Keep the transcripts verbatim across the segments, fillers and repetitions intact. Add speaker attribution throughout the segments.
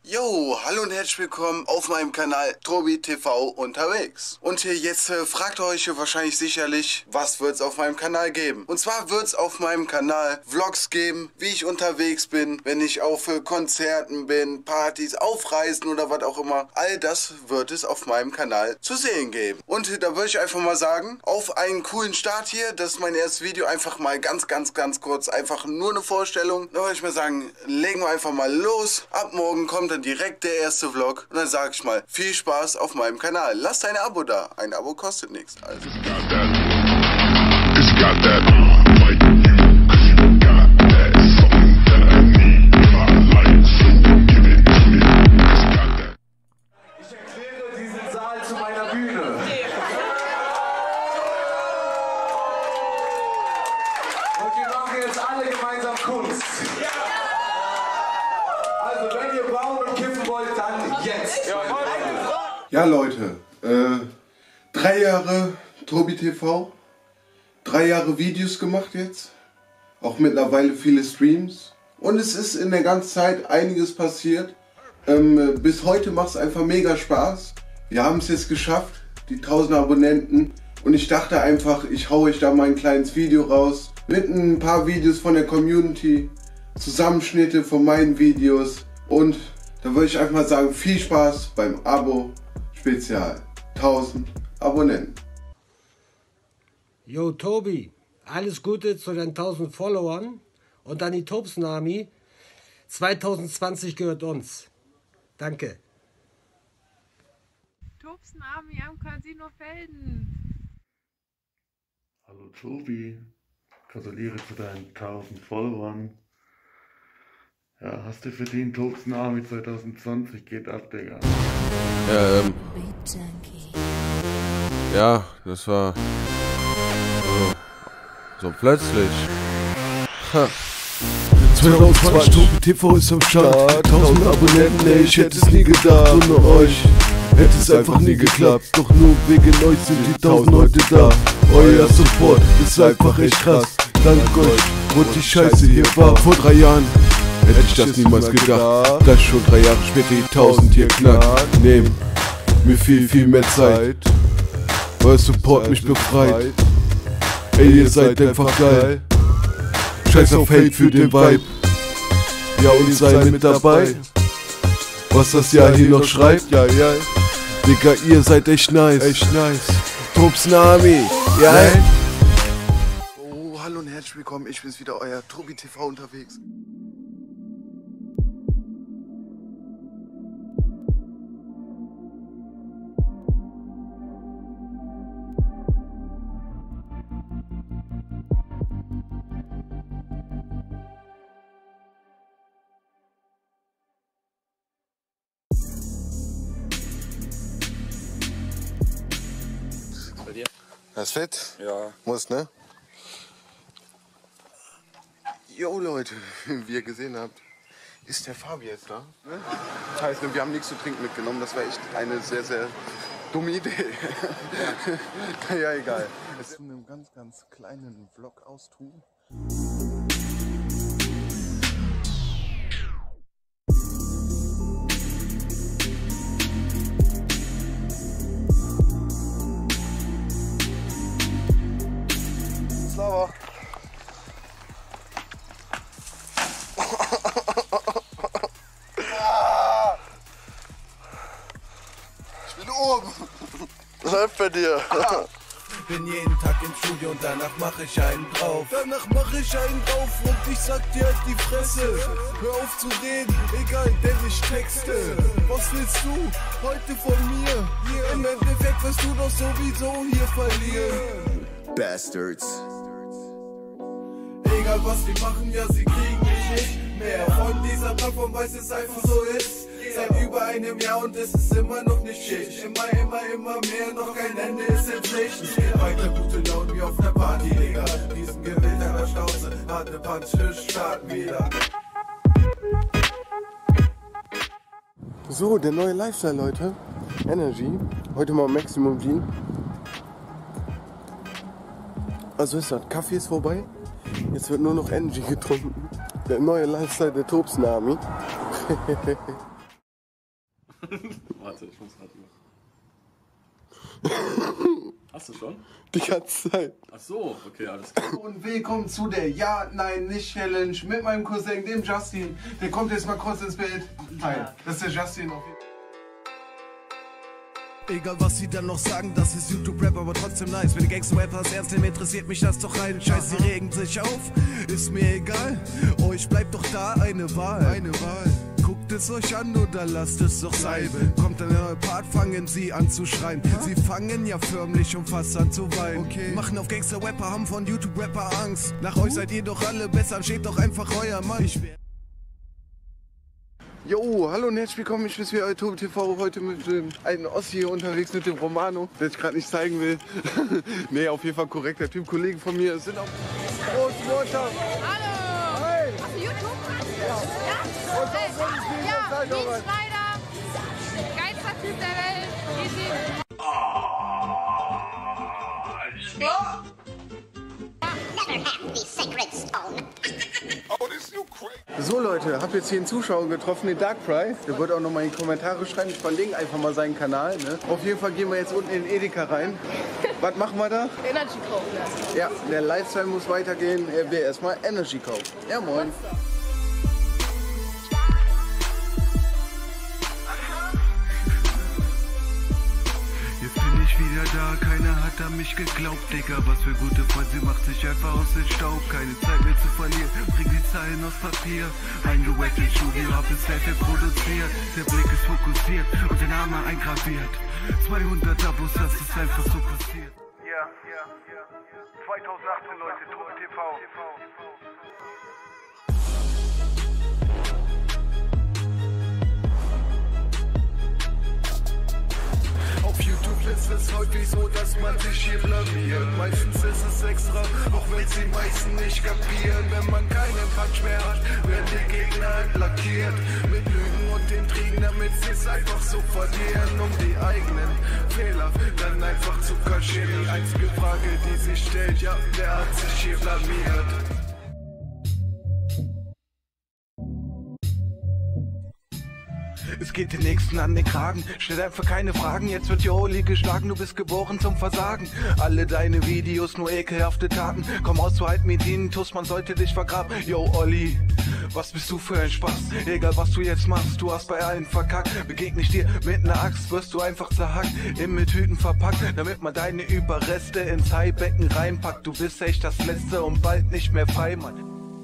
Speaker 1: Jo, hallo und herzlich willkommen auf meinem Kanal Tobi T V unterwegs. Und hier jetzt äh, fragt ihr euch wahrscheinlich sicherlich, was wird es auf meinem Kanal geben? Und zwar wird es auf meinem Kanal Vlogs geben, wie ich unterwegs bin, wenn ich auf äh, Konzerten bin, Partys, auf Reisen oder was auch immer. All das wird es auf meinem Kanal zu sehen geben. Und äh, da würde ich einfach mal sagen, auf einen coolen Start hier. Das ist mein erstes Video, einfach mal ganz, ganz, ganz kurz, einfach nur eine Vorstellung. Da würde ich mal sagen, legen wir einfach mal los. Ab morgen kommt dann direkt der erste Vlog und dann sage ich mal, viel Spaß auf meinem Kanal. Lasst ein Abo da. Ein Abo kostet nichts. Also.
Speaker 2: Ich erkläre diesen Saal zu meiner Bühne. Und wir machen jetzt alle gemeinsam Kunst. Also wenn ihr bauen und kiffen wollt, dann jetzt.
Speaker 1: Ja Leute, äh, drei Jahre Tobi T V, drei Jahre Videos gemacht jetzt, auch mittlerweile viele Streams und es ist in der ganzen Zeit einiges passiert. Ähm, bis heute macht es einfach mega Spaß. Wir haben es jetzt geschafft, die tausend Abonnenten, und ich dachte einfach, ich hau euch da mal ein kleines Video raus mit ein paar Videos von der Community, Zusammenschnitte von meinen Videos, und da würde ich einfach mal sagen, viel Spaß beim Abo Spezial. tausend Abonnenten.
Speaker 3: Yo Tobi, alles Gute zu deinen tausend Followern und an die Tobsunami. zwanzig zwanzig gehört uns. Danke.
Speaker 4: Tobsunami am Casino Felden.
Speaker 5: Hallo Tobi, gratuliere zu deinen tausend Followern. Ja, hast du verdient, Tobsunami zwanzig zwanzig geht ab, Digga.
Speaker 6: Ja, ähm, ja, das war so, so plötzlich. Ha.
Speaker 7: zwanzig zwanzig Tobi T V ist am Start, tausend Abonnenten, ey, ich hätte es nie gedacht. Ohne euch hätte es einfach nie geklappt. Doch nur wegen euch sind die tausend heute da. Euer Support ist einfach echt krass. Dank euch, wo die Scheiße hier war. Vor drei Jahren hätte ich das niemals gedacht, dass schon drei Jahre später die tausend hier knackt. Nehmt mir viel, viel mehr Zeit. Euer Support mich befreit. Ey, ihr seid einfach geil. Scheiß auf Hate für den Vibe. Ja, und seid mit dabei. Was das Jahr hier noch schreibt, ja, ja. Digga, ihr seid echt nice. Echt nice. Tobsunami, ja.
Speaker 1: Oh, hallo und herzlich willkommen. Ich bin's wieder, euer Tobi T V unterwegs. Das ist fett? Ja. Muss, ne? Jo Leute, wie ihr gesehen habt, ist der Fabi jetzt da. Ne? Das heißt, wir haben nichts zu trinken mitgenommen. Das war echt eine sehr, sehr dumme Idee. Ja, ja, egal. Es ist einen ganz, ganz kleinen Vlog austun. Slava. Ich bin oben. Läuft bei dir.
Speaker 7: Bin jeden Tag im Studio und danach mache ich einen drauf. Danach mache ich einen drauf und ich sag dir halt die Fresse. Hör auf zu reden, egal, denn ich texte. Was willst du heute von mir? Hier im Endeffekt wirst du doch sowieso hier verlieren. Bastards. Egal was die machen, ja sie kriegen mich nicht mehr. Von dieser Plattform, weiß es einfach so ist. Seit über einem Jahr und es ist immer noch nicht Schicht. Immer, immer, immer mehr, noch kein Ende ist in Sicht. Es geht weiter, gute Laune wie auf der Party, Digga. Diesen Gewild an der Schnauze, harte Punch, starten wieder.
Speaker 1: So, der neue Lifestyle, Leute. Energy. Heute mal Maximum Gin. Also ist das, Kaffee ist vorbei. Jetzt wird nur noch Energy getrunken. Der neue Lifestyle der Tobsunami.
Speaker 8: Warte, ich muss gerade. Hast du schon?
Speaker 1: Die ganze Zeit.
Speaker 8: Ach so, okay, alles klar.
Speaker 1: Und willkommen zu der Ja, Nein, Nicht Challenge mit meinem Cousin, dem Justin. Der kommt jetzt mal kurz ins Bild. Hi, das ist der Justin.
Speaker 7: Egal was sie dann noch sagen, das ist YouTube-Rap, aber trotzdem nice. Wenn die Gangster-Rapper das ernst nehmen, interessiert mich das doch rein. Scheiß, sie regen sich auf, ist mir egal. Euch bleibt doch da eine Wahl. Eine Wahl. Guckt es euch an oder lasst es doch sein. Kommt dann der neue Part, fangen sie an zu schreien. Sie fangen ja förmlich und fast an zu weinen. Okay. Machen auf Gangster-Rapper, haben von YouTube-Rapper Angst. Nach euch seid ihr doch alle besser, steht doch einfach euer Mann. Ich wär
Speaker 1: Jo, hallo und herzlich willkommen, ich bin wieder Tobi T V, heute mit dem alten Ossi hier unterwegs, mit dem Romano, der ich gerade nicht zeigen will. Nee, auf jeden Fall korrekter Typ, Kollegen von mir sind auch Großmutter.
Speaker 4: Hallo!
Speaker 1: Hey!
Speaker 4: Hast du YouTube?
Speaker 1: Ja.
Speaker 4: Ja?
Speaker 1: Und auch von
Speaker 4: Hey. Ja, Dean Schneider, geilster Typ der Welt, easy.
Speaker 1: Alles klar! So Leute, hab jetzt hier einen Zuschauer getroffen, den Dark Fry. Der wird auch noch mal in die Kommentare schreiben. Ich verlinke einfach mal seinen Kanal. Ne? Auf jeden Fall gehen wir jetzt unten in den Edeka rein. Was machen wir da?
Speaker 4: Energy kaufen.
Speaker 1: Ja, der Lifestyle muss weitergehen. Er will erstmal Energy kaufen. Ja moin.
Speaker 7: Jetzt bin ich wieder da, keiner hat an mich geglaubt, Digga. Was für gute Freunde, sie macht sich einfach aus dem Staub. Keine Zeit mehr zu verlieren, bring die Zeilen aus Papier. Eingewackelt ins Studio, hab es fertig produziert. Der Blick ist fokussiert und der Name eingraviert. zweihundert Abos, das ist einfach so passiert.
Speaker 9: Ja, ja, ja. zweitausendachtzehn Leute, Tobi T V.
Speaker 7: Auf YouTube ist es häufig so, dass man sich hier blamiert. Meistens ist es extra, auch wenn sie meisten nicht kapieren. Wenn man keinen Punch mehr hat, werden die Gegner lackiert. Mit Lügen und Intrigen, damit sie es einfach so verlieren. Um die eigenen Fehler dann einfach zu kaschieren. Die einzige Frage, die sich stellt, ja, wer hat sich hier blamiert? Es geht den Nächsten an den Kragen, stell einfach keine Fragen, jetzt wird die Holy geschlagen, du bist geboren zum Versagen. Alle deine Videos, nur ekelhafte Taten, komm raus, zu halt mit ihnen, Tuss, man sollte dich vergraben. Yo, Olli, was bist du für ein Spaß? Egal was du jetzt machst, du hast bei allen verkackt. Begegne ich dir mit ner Axt, wirst du einfach zerhackt, in mit Hüten verpackt, damit man deine Überreste ins Haibecken reinpackt. Du bist echt das Letzte und bald nicht mehr frei, Mann.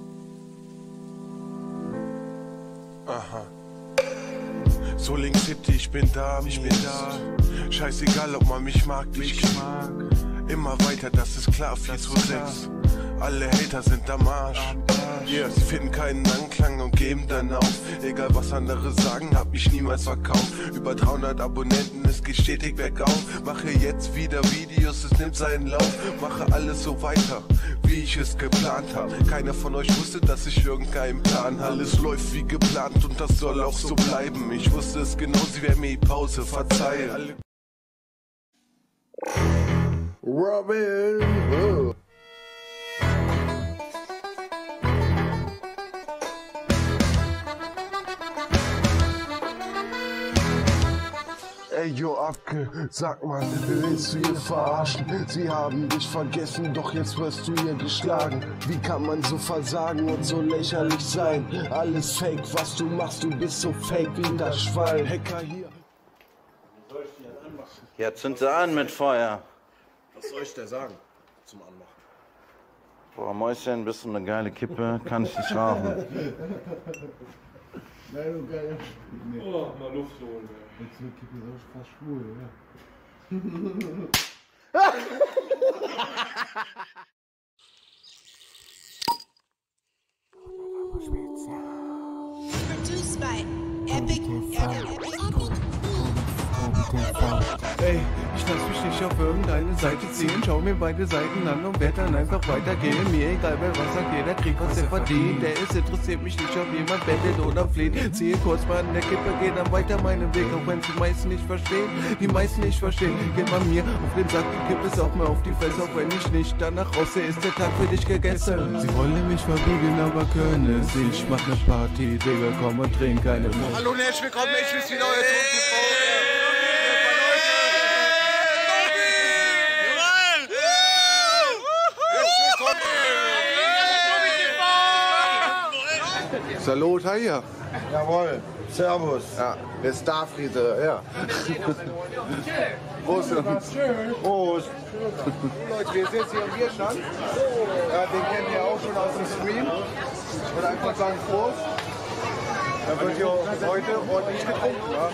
Speaker 7: Aha. So Link City, ich bin da, ich bin da. Scheißegal, ob man mich mag, ich mag. Immer weiter, das ist klar, vier zu sechs. Alle Hater sind am Arsch. Yeah, sie finden keinen Anklang und geben dann auf. Egal was andere sagen, hab mich niemals verkauft. Über dreihundert Abonnenten, es geht stetig bergauf. Mache jetzt wieder Videos, es nimmt seinen Lauf. Mache alles so weiter, wie ich es geplant hab. Keiner von euch wusste, dass ich irgendeinen Plan. Alles läuft wie geplant und das soll auch so bleiben. Ich wusste es genau, sie werden mir die Pause verzeihen.
Speaker 1: Robin, oh.
Speaker 7: Ey, yo, Abke, sag mal, willst du ihr verarschen? Sie haben dich vergessen, doch jetzt wirst du ihr geschlagen. Wie kann man so versagen und so lächerlich sein? Alles fake, was du machst, du bist so fake wie das Schwein. Hacker hier.
Speaker 10: Wie soll ich die denn anmachen? Ja, zünd sie an mit Feuer.
Speaker 8: Was soll ich dir sagen zum Anmachen?
Speaker 10: Boah, Mäuschen, bist du eine geile Kippe, kann ich nicht rauchen.
Speaker 7: Nein, du geil. Nee.
Speaker 8: Oh, mal Luft holen, ey.
Speaker 7: Jetzt wird Kippe so fast schwul,
Speaker 11: Produced by Epic, Epic, Epic.
Speaker 7: Ey, ich lass mich nicht auf irgendeine Seite ziehen. Schau mir beide Seiten an und werd dann einfach weitergehen. Mir egal, wer was sagt, jeder kriegt, was er verdient. Der ist interessiert mich nicht, ob jemand bettet oder flieht. Ziehe kurz mal an der Kippe, geh dann weiter meinen Weg. Auch wenn die meisten nicht verstehen, die meisten nicht verstehen. Geht man mir auf den Sack, kipp es auch mal auf die Fresse. Auch wenn ich nicht danach aussehe, ist der Tag für dich gegessen. Sie wollen mich verbiegen, aber können es nicht. Ich mach ne Party, Digga, komm und trink keine Milch.
Speaker 1: Hallo und herzlich willkommen, ich bin's wieder, euer Tom T V.
Speaker 7: Salut, hier.
Speaker 1: Jawohl, servus. Ja, der Starfriese, ja. Prost. Prost. Leute, wir sind jetzt hier im Bierstand. Ja, den kennt ihr auch schon aus dem Stream. Und einfach sagen Prost. Da wird hier heute ordentlich getrunken. Ja.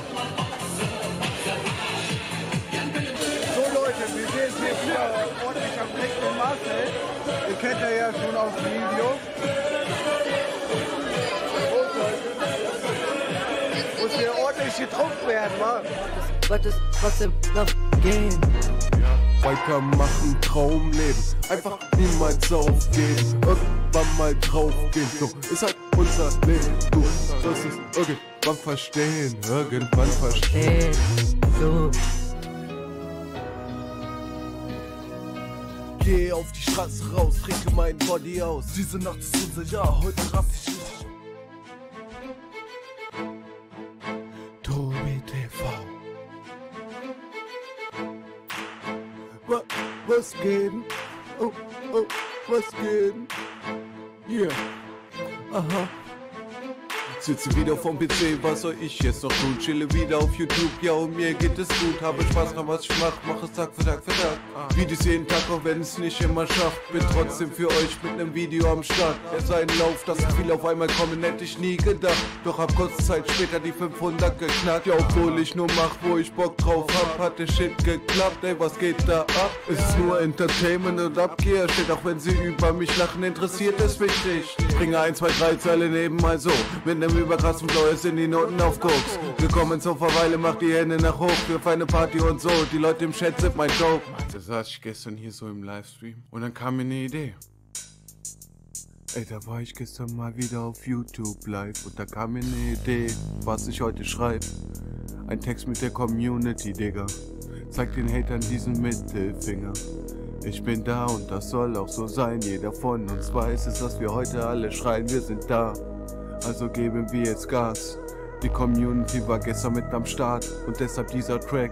Speaker 1: So Leute, wir sehen jetzt hier wieder ordentlich am Trinken und Marcel. Ihr kennt ja ja schon aus dem Video. Muss hier ordentlich getrunken werden, wa?
Speaker 11: Was ist trotzdem noch gehen?
Speaker 7: Weitermachen, Traumleben, einfach niemals aufgeben, irgendwann mal draufgehen, so ist halt unser Leben, du sollst es irgendwann verstehen, irgendwann verstehen,
Speaker 11: so.
Speaker 7: Geh auf die Straße raus, trinke mein Body aus, diese Nacht ist unser Jahr, heute raff ich richtig. Tobi T V. Was, was geht? Oh, oh, was geht? Hier. Yeah. Aha. Sitze wieder vom P C, was soll ich jetzt noch tun? Chille wieder auf YouTube, ja und mir geht es gut. Habe Spaß dran, was ich mach, mach es Tag für Tag für Tag. Videos jeden Tag, auch wenn es nicht immer schafft. Bin trotzdem für euch mit nem Video am Start. Es sei ein Lauf, dass so viel auf einmal kommen, hätte ich nie gedacht. Doch hab kurze Zeit später die fünfhundert geknackt. Ja, obwohl ich nur mach, wo ich Bock drauf hab, hat der Shit geklappt. Ey, was geht da ab? Ist nur Entertainment und Abkehr. Steht auch wenn sie über mich lachen, interessiert es mich nicht. Ich bringe ein, zwei, drei Zeile nebenmal so. Mit nem überkrassen Flow sind die Noten auf Koks. Willkommen zur Verweile, macht die Hände nach hoch für feine Party und so. Die Leute im Chat sind mein Joke. Da saß ich gestern hier so im Livestream und dann kam mir eine Idee. Ey, da war ich gestern mal wieder auf YouTube live und da kam mir eine Idee, was ich heute schreibe. Ein Text mit der Community, Digga. Zeig den Hatern diesen Mittelfinger. Ich bin da und das soll auch so sein. Jeder von uns weiß es, dass wir heute alle schreien, wir sind da. Also geben wir jetzt Gas. Die Community war gestern mit am Start und deshalb dieser Track.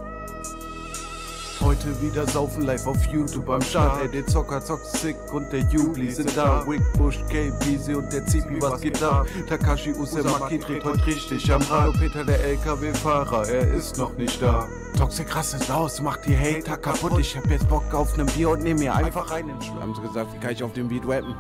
Speaker 7: Heute wieder saufen live auf YouTube am Start. Ey, der Zocker zockt sick und der Jubli sind da. Rick Bush, K, Beezy und der Zipi, was geht da? Takashi Uzumaki dreht heute richtig am Rad. Peter, der L K W-Fahrer, er ist noch nicht da. Toxic rastet aus, macht die Hater kaputt. Ich hab jetzt Bock auf nem Bier und nehm mir einfach einen Schluck. Haben sie gesagt, wie kann ich auf dem Beat rappen?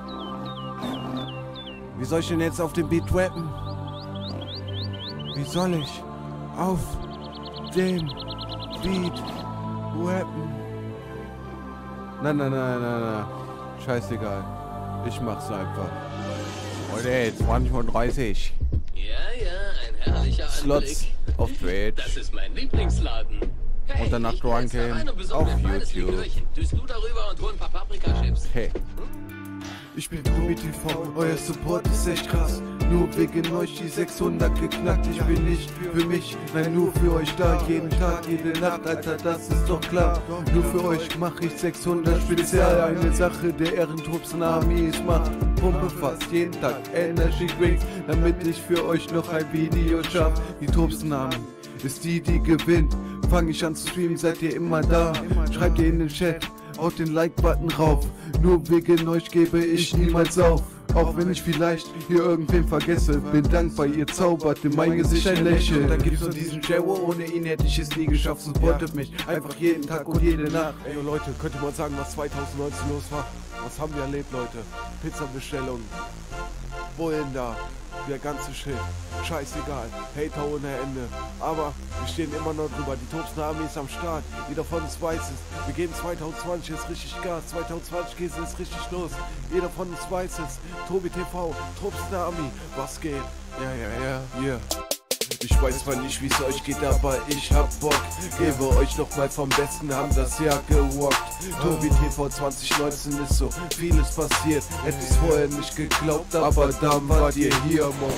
Speaker 7: Wie soll ich denn jetzt auf dem Beat rappen? Wie soll ich auf dem Beat rappen? Na, na, na, na, na. Scheißegal. Ich mach's einfach. Heute zwanzig Uhr dreißig.
Speaker 12: Ja, ja, ein herrlicher
Speaker 7: Slots
Speaker 12: Anblick.
Speaker 7: auf Twitch.
Speaker 12: Das ist mein Lieblingsladen. Hey,
Speaker 7: und danach Drunken auf YouTube.
Speaker 12: Düst du darüber und hol ein paar Paprika-Chips.
Speaker 7: Hey. Ich bin Tobi T V, euer Support ist echt krass. Nur wegen euch die sechshundert geknackt. Ich bin nicht für mich, nein nur für euch da. Jeden Tag, jede Nacht, Alter, das ist doch klar. Nur für euch mach ich sechshundert spezial. Eine Sache der Ehrentrupps Armees macht. Pumpe fast jeden Tag Energy Drinks, damit ich für euch noch ein Video schaff. Die Trupps-Armee ist die, die gewinnt. Fang ich an zu streamen, seid ihr immer da. Schreibt ihr in den Chat, haut den Like-Button rauf. Nur wegen euch gebe ich niemals auf. Auch wenn ich vielleicht hier irgendwen vergesse. Bin dankbar, ihr zaubert in mein Gesicht ein Lächeln. Dann gibt's nur diesen Jero, ohne ihn hätte ich es nie geschafft. Supportet mich einfach jeden Tag und jede Nacht.
Speaker 8: Ey yo, Leute, könnt ihr mal sagen, was zwanzig neunzehn los war? Was haben wir erlebt, Leute? Pizzabestellung. Wohin da? Der ganze Shit. Scheißegal. Hater ohne Ende. Aber wir stehen immer noch drüber. Die Tobsten-Armee ist am Start. Jeder von uns weiß es. Wir geben zwanzig zwanzig jetzt richtig Gas. zwanzig zwanzig geht es richtig los. Jeder von uns weiß es. Tobi T V, Tobsten-Armee. Was geht? Ja, ja, ja. Yeah. Ich weiß zwar nicht, wie's euch geht, aber ich hab Bock. Gebe euch noch mal vom Besten, haben das Jahr gerockt. Tobi T V zwanzig neunzehn ist so vieles passiert. Hätte ich's vorher nicht geglaubt, aber dann wart ihr hier, Mann.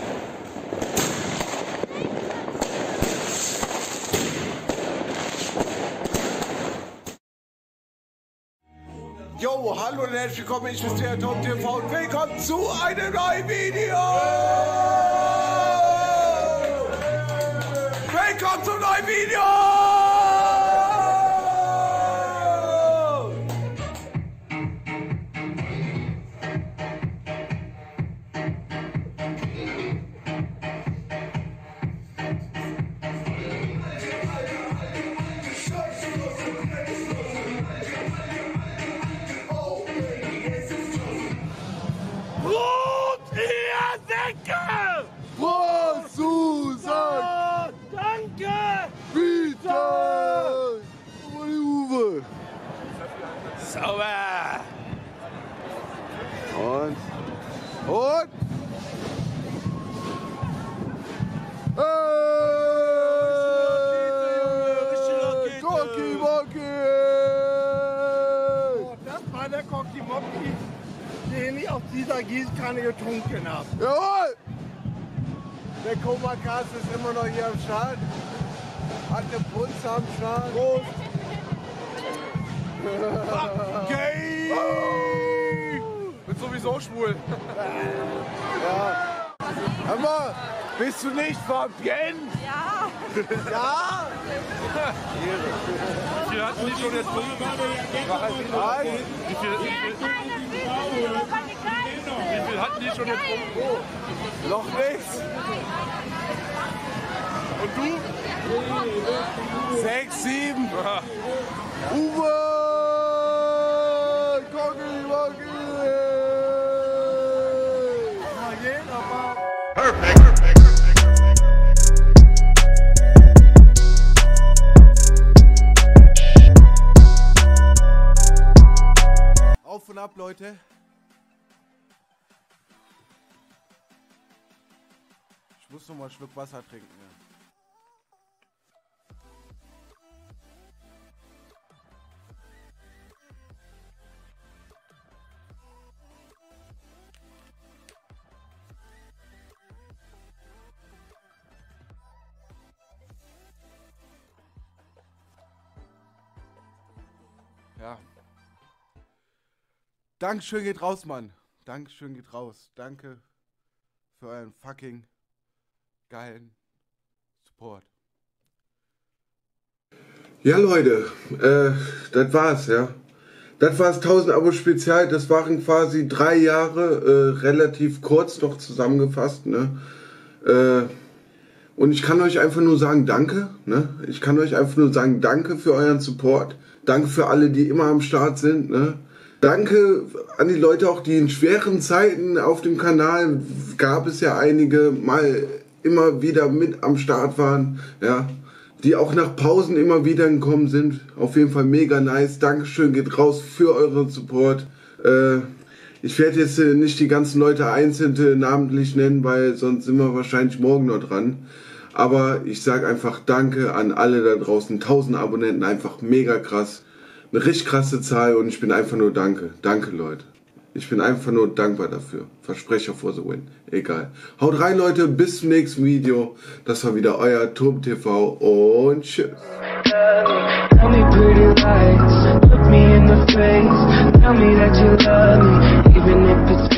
Speaker 2: Yo, hallo und herzlich willkommen, ich bin der Tom T V und willkommen zu einem neuen Video! Willkommen zum neuen Video!
Speaker 7: Prost, Susan!
Speaker 2: Oh, danke!
Speaker 7: Bitte! Uwe!
Speaker 2: Sauber!
Speaker 7: Und? Und? Hey! Cocky Mocky!
Speaker 2: Oh, das war der Cocky Mocky, den ich auf dieser Gießkanne getrunken habe.
Speaker 7: Jawohl!
Speaker 2: Der Komakast ist immer noch hier am Start. Hat eine Punze am Start. Prost! Gay! Bin sowieso schwul.
Speaker 7: Ja.
Speaker 2: Hör mal, bist du nicht verpennt?
Speaker 4: Ja.
Speaker 2: Ja?
Speaker 13: Wie viel hatten die schon jetzt rum?
Speaker 2: Nein.
Speaker 13: Wie viel, wie viel, wie viel hatten die schon jetzt rum?
Speaker 2: Noch nichts.
Speaker 13: Und du?
Speaker 2: Sechs, sieben.
Speaker 13: Aha.
Speaker 7: Uwe! Cocky Mocky!
Speaker 13: Perfekt, perfekt,
Speaker 8: Auf und ab, Leute. Ich muss noch mal einen Schluck Wasser trinken. Ja. Ja. Dankeschön geht raus, Mann. Dankeschön geht raus. Danke für euren fucking geilen Support.
Speaker 1: Ja, Leute, äh, das war's, ja. Das war's, tausend Abo Spezial. Das waren quasi drei Jahre, äh, relativ kurz noch zusammengefasst, ne. Äh, und ich kann euch einfach nur sagen, danke, ne. Ich kann euch einfach nur sagen, danke für euren Support. Danke für alle, die immer am Start sind, ne. Danke an die Leute auch, die in schweren Zeiten auf dem Kanal, gab es ja einige, mal immer wieder mit am Start waren, ja, die auch nach Pausen immer wieder gekommen sind. Auf jeden Fall mega nice. Dankeschön geht raus für euren Support. Äh, ich werde jetzt äh, nicht die ganzen Leute einzeln äh, namentlich nennen, weil sonst sind wir wahrscheinlich morgen noch dran. Aber ich sage einfach Danke an alle da draußen. tausend Abonnenten, einfach mega krass. Eine richtig krasse Zahl und ich bin einfach nur danke. Danke, Leute. Ich bin einfach nur dankbar dafür. Versprecher for the win. Egal. Haut rein, Leute. Bis zum nächsten Video. Das war wieder euer Tom T V und tschüss.
Speaker 11: Tell me pretty lies, look me in the face, tell me that you love me, even if it's